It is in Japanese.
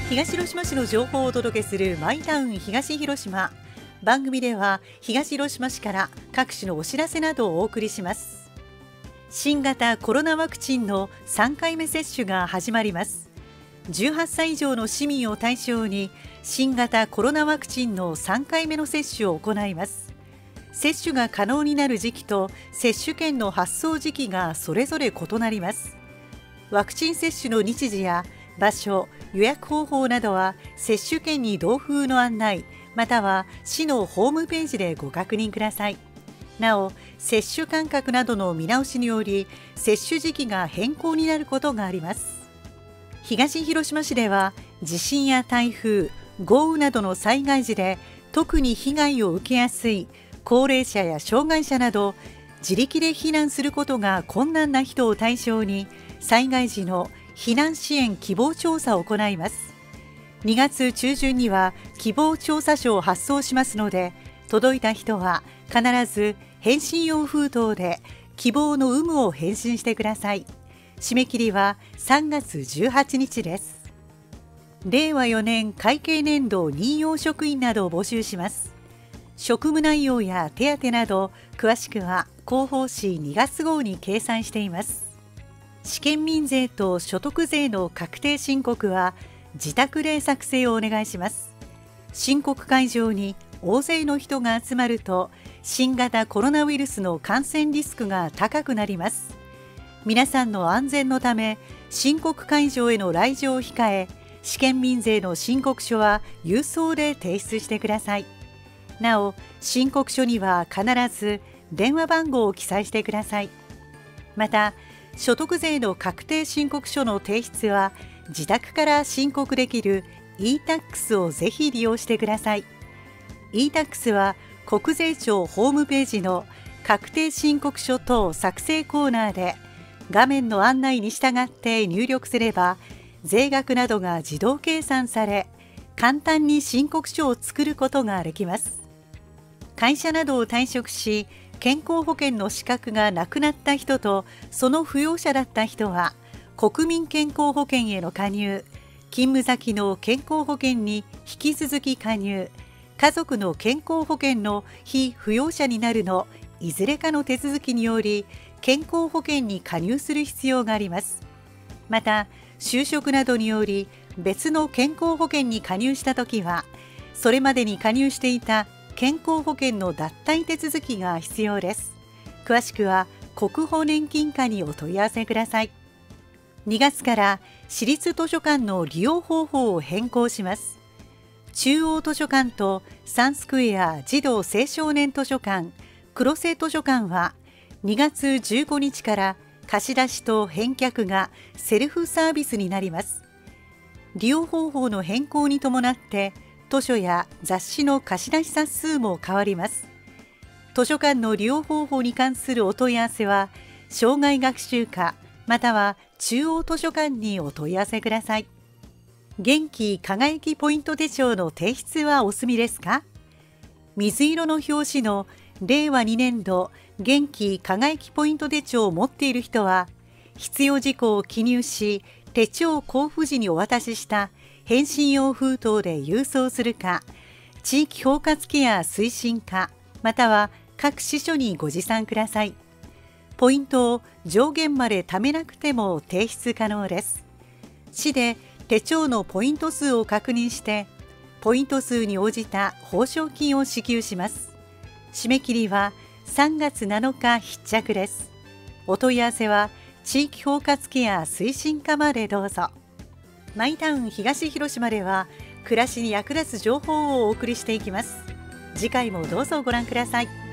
東広島市の情報をお届けするマイタウン東広島。番組では東広島市から各種のお知らせなどをお送りします。新型コロナワクチンの3回目接種が始まります。18歳以上の市民を対象に新型コロナワクチンの3回目の接種を行います。接種が可能になる時期と接種券の発送時期がそれぞれ異なります。ワクチン接種の日時や場所、予約方法などは接種券に同封の案内、または市のホームページでご確認ください。なお、接種間隔などの見直しにより接種時期が変更になることがあります。東広島市では地震や台風、豪雨などの災害時で特に被害を受けやすい高齢者や障害者など自力で避難することが困難な人を対象に災害時の避難支援希望調査を行います。2月中旬には希望調査書を発送しますので、届いた人は必ず返信用封筒で希望の有無を返信してください。締め切りは3月18日です。令和4年会計年度任用職員などを募集します。職務内容や手当など詳しくは広報誌2月号に掲載しています。試験民税と所得税の確定申告は自宅で作成をお願いします。申告会場に大勢の人が集まると新型コロナウイルスの感染リスクが高くなります。皆さんの安全のため申告会場への来場を控え、試験民税の申告書は郵送で提出してください。なお、申告書には必ず電話番号を記載してください。また、所得税の確定申告書の提出は自宅から申告できる e-tax をぜひ利用してください。e-tax は国税庁ホームページの確定申告書等作成コーナーで画面の案内に従って入力すれば税額などが自動計算され、簡単に申告書を作ることができます。会社などを退職し健康保険の資格がなくなった人とその扶養者だった人は国民健康保険への加入、勤務先の健康保険に引き続き加入、家族の健康保険の被扶養者になるのいずれかの手続きにより健康保険に加入する必要があります。また、就職などにより別の健康保険に加入したときはそれまでに加入していた健康保険の脱退手続きが必要です。詳しくは国保年金課にお問い合わせください。2月から私立図書館の利用方法を変更します。中央図書館とサンスクエア児童青少年図書館、黒瀬図書館は2月15日から貸し出しと返却がセルフサービスになります。利用方法の変更に伴って図書や雑誌の貸し出し冊数も変わります。図書館の利用方法に関するお問い合わせは生涯学習課または中央図書館にお問い合わせください。元気輝きポイント手帳の提出はお済みですか？水色の表紙の令和2年度元気輝きポイント手帳を持っている人は必要事項を記入し手帳交付時にお渡しした返信用封筒で郵送するか、地域包括ケア推進課または各支所にご持参ください。ポイントを上限まで貯めなくても提出可能です。市で手帳のポイント数を確認してポイント数に応じた報奨金を支給します。締め切りは3月7日必着です。お問い合わせは地域包括ケア推進課までどうぞ。マイタウン東広島では暮らしに役立つ情報をお送りしていきます。次回もどうぞご覧ください。